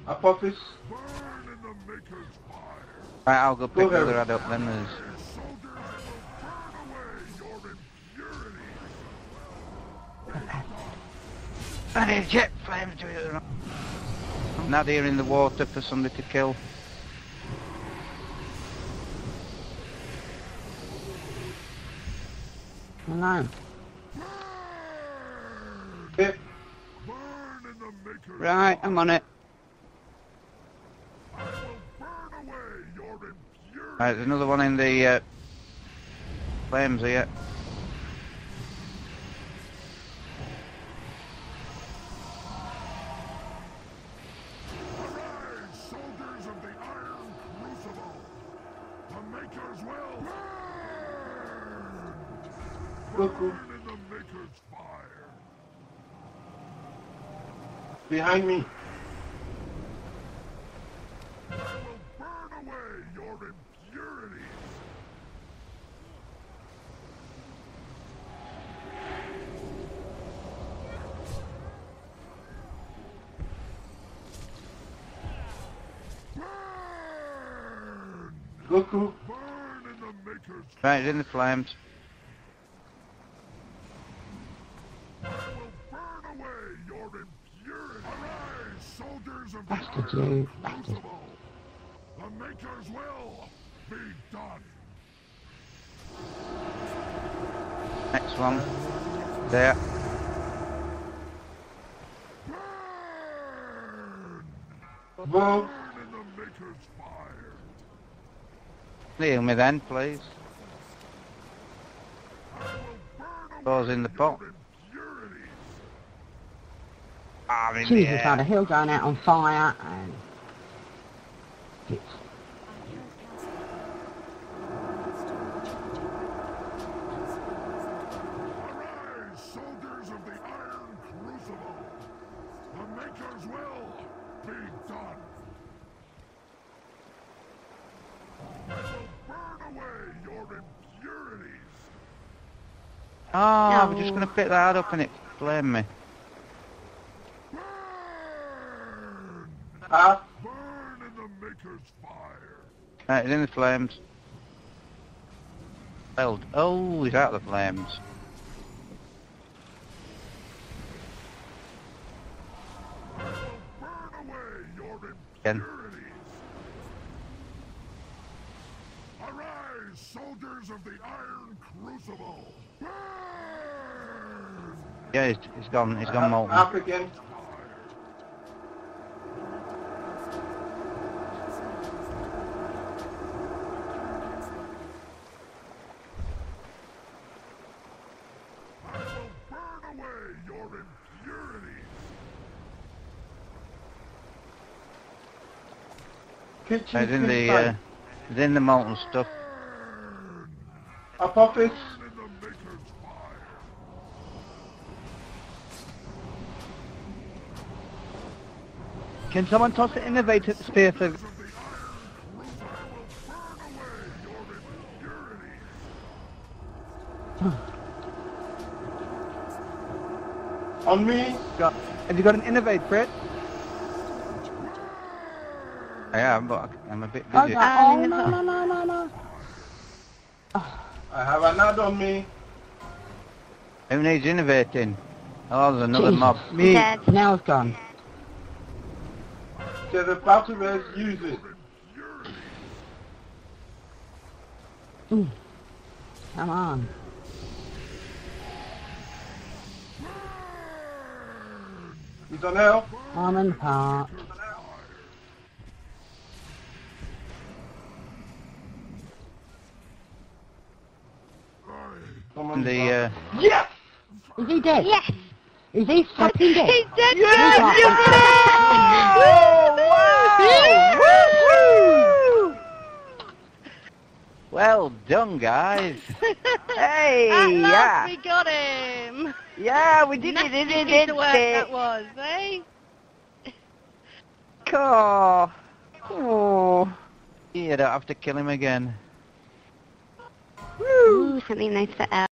Apophis. Right, I'll go pick the other head up then. There's... I need jet flames to it. Nadia in the water for somebody to kill. No. Yep. Right, I'm on it. Right, there's another one in the flames here. Soldiers of the Iron Crucible, the Makers will Goku. burn in the Maker's fire. Behind me. I will burn away your impurities. Burn! Goku. Burn in the Maker's Right, it's in the flames. I will burn away your impurities. Arise, soldiers of the Bastard, Iron you bastard. Crucible. The Maker's will be done. Next one. There. Burn! Bo. Burn in the Maker's fire. Heal me then, please. I will burn Those away in the pot. your impurities. I'm in the Jesus, air. had a hill going out on fire and... It's... Arise, soldiers of the Iron Crucible! The Maker's will be done! I will burn away your impurities! Oh, I was just going to pick that up and it flamed me. Burn! Ah. Burn in the Maker's fire! Right, it's in the flames. Failed. Oh, he's out of the flames. I will burn away your Again. impurities! Arise, soldiers of the Iron Crucible! Burn! Yeah, he's gone. He's gone molten. African. I will burn away your impurities! Kitchen. He's in the he's in the molten stuff. Burn! Apophis. Burn in the Maker's fire! Can someone toss the innovator spear for... Of the Iron Crucible, I will burn away your impurities! On me. Have you got an innovate, Brett? I am, but I'm a bit Oh, busy. no, no. I have another on me. Who needs innovating? Oh, there's another Jesus. mob. Me. Dead. Now it's gone. So the Patriarchs use it. Come on. You don't know? I'm in the park. Someone The Yes! Is he dead? Yes! Is he fucking dead? He's dead! Yes! well done, guys. Hey, At yeah. last we got him! Yeah, we did Nasty it, piece of work that was, eh? Cool. Oh. You don't have to kill him again. Ooh, something nice for Elle.